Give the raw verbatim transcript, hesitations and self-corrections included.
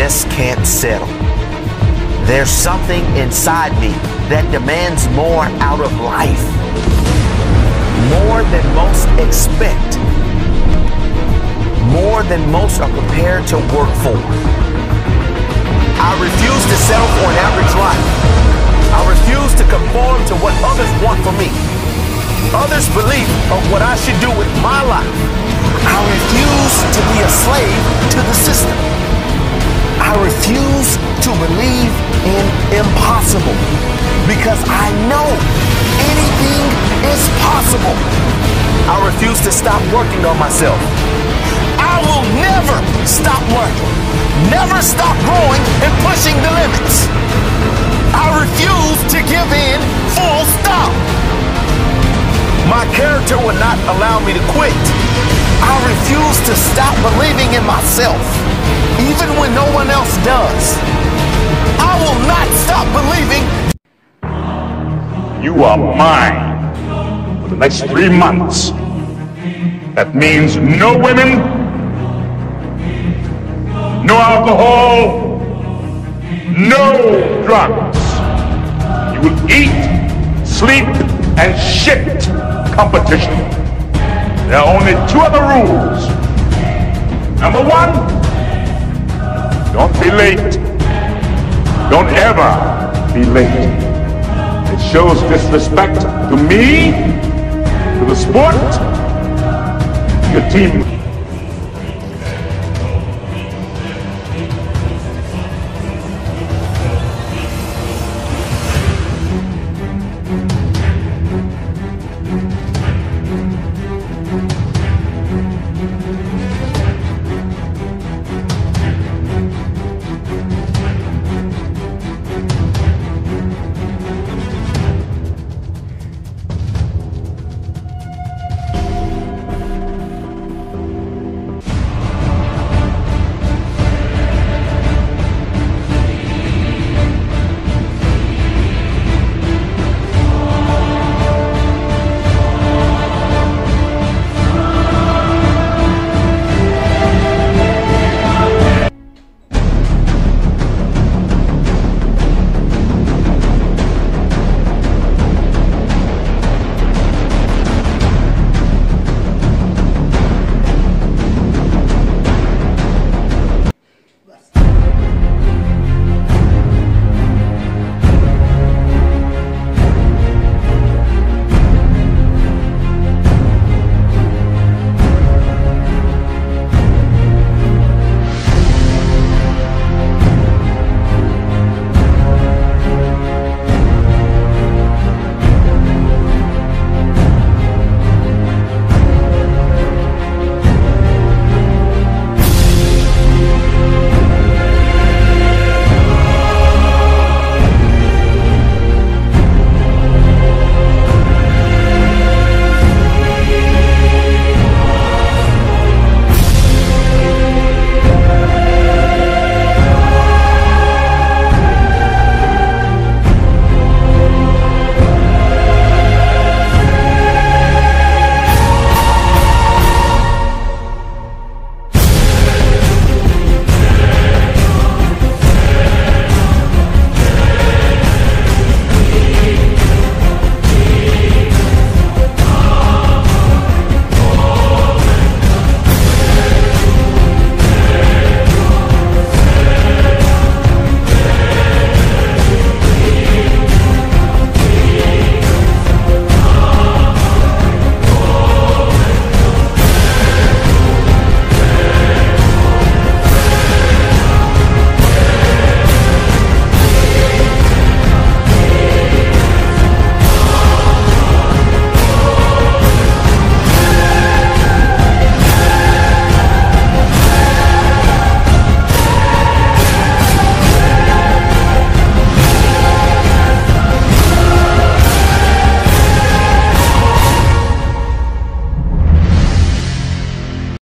just can't settle. There's something inside me that demands more out of life. More than most expect. More than most are prepared to work for. I refuse to settle for an average life. I refuse to conform to what others want for me. Others' belief of what I should do with my life. I refuse to be a slave to the system. I refuse to believe in impossible because I know anything is possible. I refuse to stop working on myself. I will never stop learning, never stop growing and pushing the limits. I refuse to give in, full stop. My character will not allow me to quit. I refuse to stop believing in myself, even when no one else does. I will not stop believing. You are mine for the next three months. That means no women, no alcohol, no drugs. You will eat, sleep, and shit competition. There are only two other rules. Number one, don't be late. Don't ever be late. It shows disrespect to me, to the sport, your team.